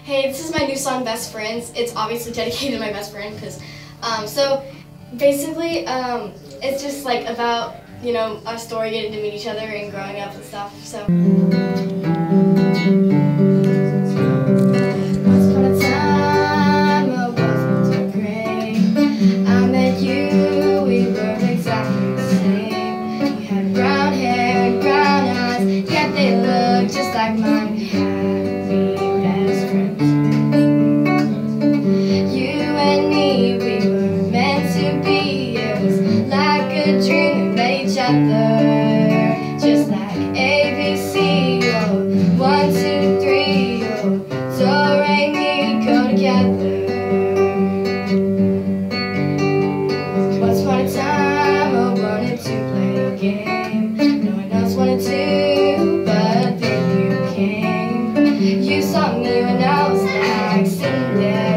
Hey, this is my new song, Best Friends. It's obviously dedicated to my best friend, because, so basically, it's just like about, you know, our story, getting to meet each other and growing up and stuff, so. Once upon a time, I wasn't too great. I met you, we were exactly the same. You had brown hair and brown eyes, yet they looked just like mine. We had to be best friends. You and me, we were meant to be. It was like a dream, we met each other, just like ABC, oh, 1, 2, 3, oh, do, re, mi, go together. Once upon a time, I wanted to play a game. No one else wanted to, but then you came. You saw me when I was like sitting there.